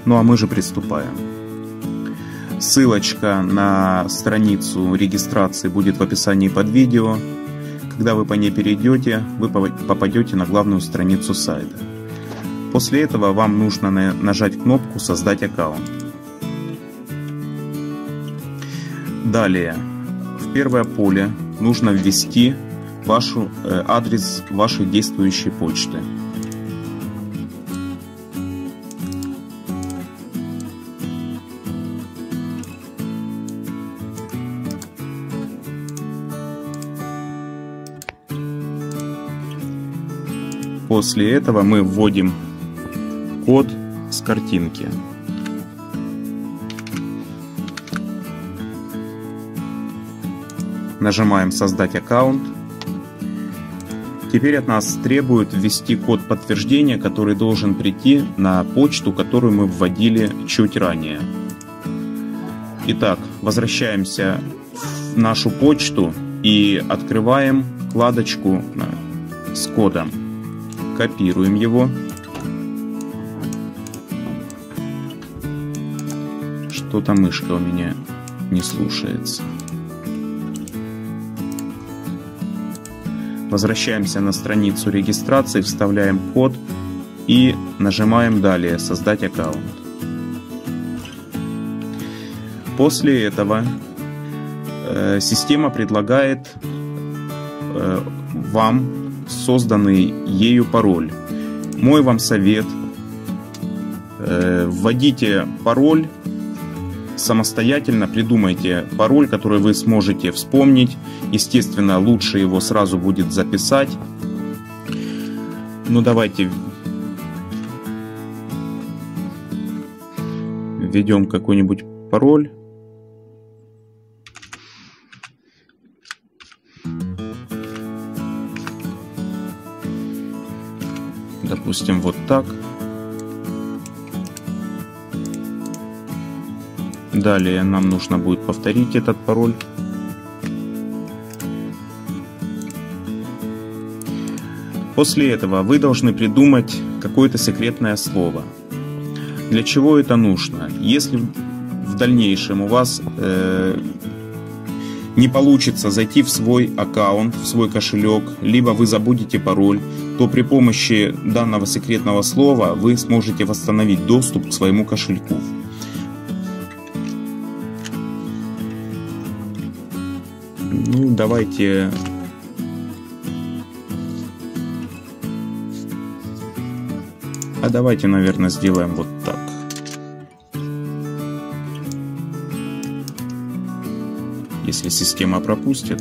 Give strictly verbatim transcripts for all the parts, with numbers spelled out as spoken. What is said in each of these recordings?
Ну а мы же приступаем. Ссылочка на страницу регистрации будет в описании под видео. Когда вы по ней перейдете, вы попадете на главную страницу сайта. После этого вам нужно нажать кнопку «Создать аккаунт». Далее, в первое поле нужно ввести вашу, э, адрес вашей действующей почты. После этого мы вводим код с картинки. Нажимаем «Создать аккаунт». Теперь от нас требует ввести код подтверждения, который должен прийти на почту, которую мы вводили чуть ранее. Итак, возвращаемся в нашу почту и открываем вкладочку с кодом. Копируем его. Что-то мышка у меня не слушается. Возвращаемся на страницу регистрации, вставляем код и нажимаем «Далее. Создать аккаунт». После этого э, система предлагает э, вам созданный ею пароль. Мой вам совет: э, вводите пароль самостоятельно, придумайте пароль, который вы сможете вспомнить. Естественно, лучше его сразу будет записать. Ну, давайте введем какой-нибудь пароль. Допустим, вот так. Далее нам нужно будет повторить этот пароль. После этого вы должны придумать какое-то секретное слово. Для чего это нужно? Если в дальнейшем у вас э, не получится зайти в свой аккаунт, в свой кошелек, либо вы забудете пароль, то при помощи данного секретного слова вы сможете восстановить доступ к своему кошельку. Ну, давайте А давайте, наверное, сделаем вот так. Если система пропустит.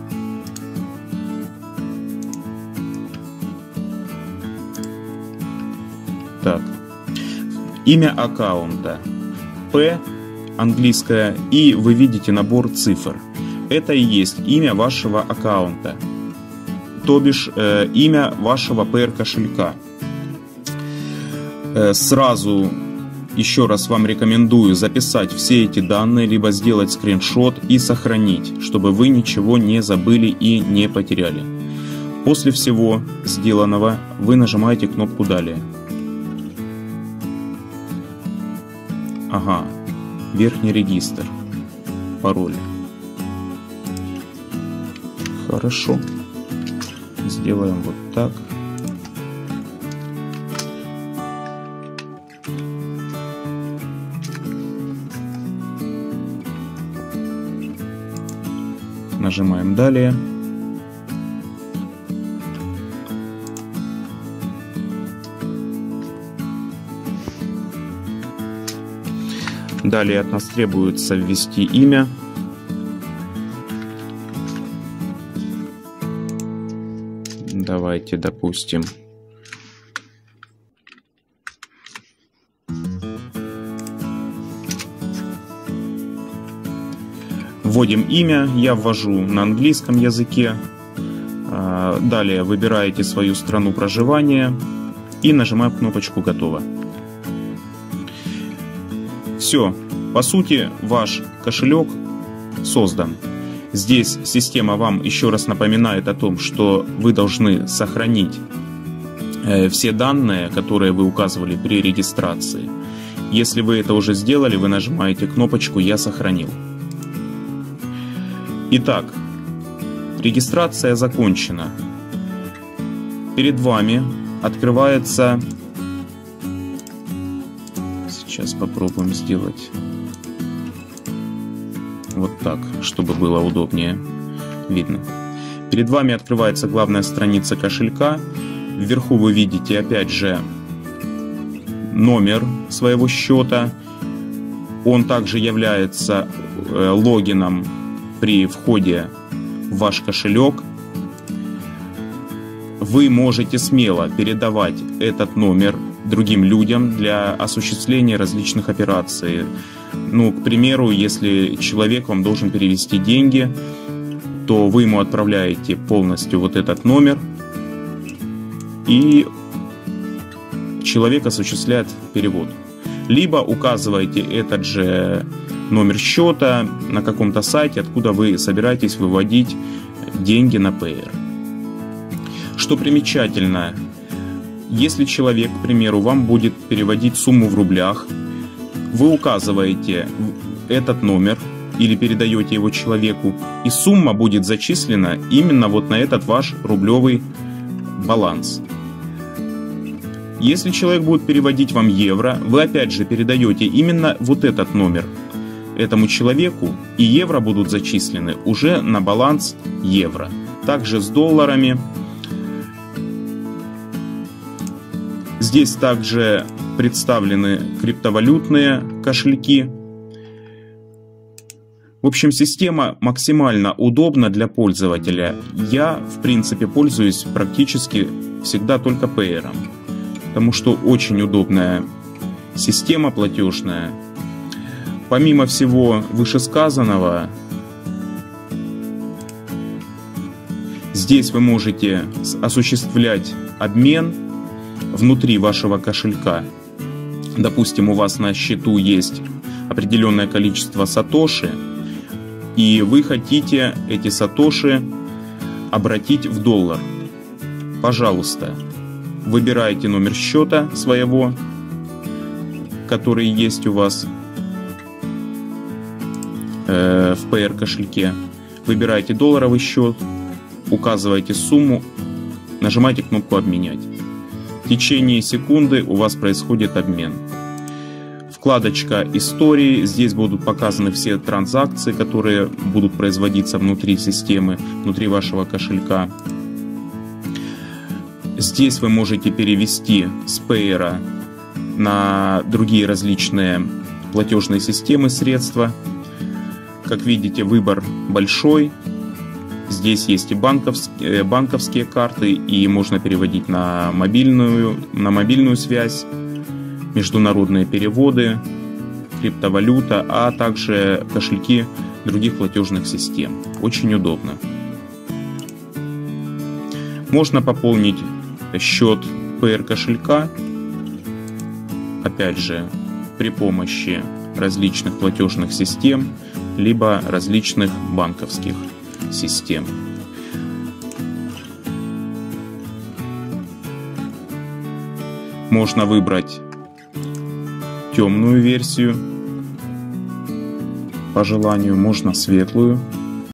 Так. Имя аккаунта. P английское. И вы видите набор цифр. Это и есть имя вашего аккаунта. То бишь э, имя вашего пэ эр кошелька. Сразу еще раз вам рекомендую записать все эти данные, либо сделать скриншот и сохранить, чтобы вы ничего не забыли и не потеряли. После всего сделанного вы нажимаете кнопку «Далее». Ага, верхний регистр, пароль. Хорошо, сделаем вот так. Нажимаем «Далее». Далее от нас требуется ввести имя. Давайте, допустим, вводим имя, я ввожу на английском языке. Далее выбираете свою страну проживания и нажимаем кнопочку «Готово». Все, по сути, ваш кошелек создан. Здесь система вам еще раз напоминает о том, что вы должны сохранить все данные, которые вы указывали при регистрации. Если вы это уже сделали, вы нажимаете кнопочку «Я сохранил». Итак, регистрация закончена. Перед вами открывается... Сейчас попробуем сделать вот так, чтобы было удобнее видно. Перед вами открывается главная страница кошелька. Вверху вы видите опять же номер своего счета. Он также является логином при входе в ваш кошелек. Вы можете смело передавать этот номер другим людям для осуществления различных операций. Ну, к примеру, если человек вам должен перевести деньги, то вы ему отправляете полностью вот этот номер, и человек осуществляет перевод. Либо указываете этот же номер счета на каком-то сайте, откуда вы собираетесь выводить деньги на Payeer. Что примечательно, если человек, к примеру, вам будет переводить сумму в рублях, вы указываете этот номер или передаете его человеку, и сумма будет зачислена именно вот на этот ваш рублевый баланс. Если человек будет переводить вам евро, вы опять же передаете именно вот этот номер этому человеку, и евро будут зачислены уже на баланс евро. Также с долларами. Здесь также представлены криптовалютные кошельки. В общем, система максимально удобна для пользователя. Я, в принципе, пользуюсь практически всегда только Payeer, потому что очень удобная система платежная. Помимо всего вышесказанного, здесь вы можете осуществлять обмен внутри вашего кошелька. Допустим, у вас на счету есть определенное количество сатоши, и вы хотите эти сатоши обратить в доллар. Пожалуйста, выбираете номер счета своего, который есть у вас э, в Payeer кошельке. Выбираете долларовый счет, указываете сумму, нажимаете кнопку «Обменять». В течение секунды у вас происходит обмен. Вкладочка «Истории». Здесь будут показаны все транзакции, которые будут производиться внутри системы, внутри вашего кошелька. Здесь вы можете перевести с Payeer на другие различные платежные системы средства. Как видите, выбор большой. Здесь есть и банковские, банковские карты, и можно переводить на мобильную, на мобильную связь, международные переводы, криптовалюта, а также кошельки других платежных систем. Очень удобно. Можно пополнить счет Payeer кошелька, опять же, при помощи различных платежных систем, либо различных банковских систем. Можно выбрать темную версию по желанию, можно светлую.